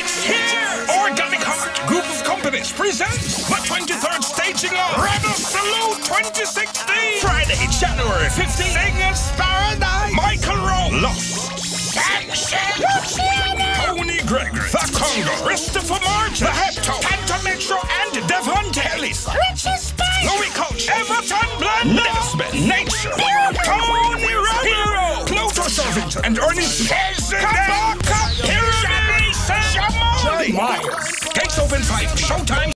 It's here! Organic Heart Group of Companies presents the 23rd staging of Rebel Salute 2016! Friday, January 15th. Singers Paradise! Michael Rowe, Lost! Tony Gregory, The Congo, Christopher Martin, The Hepto, Pentametro, and Devontae Ellis, Louis Coach, Everton Blend, Smith, Nature, Tony Hero, Pluto Sovington, and Ernest Kabaka, Pyramid, Jamal Myers. Gates open 5, showtime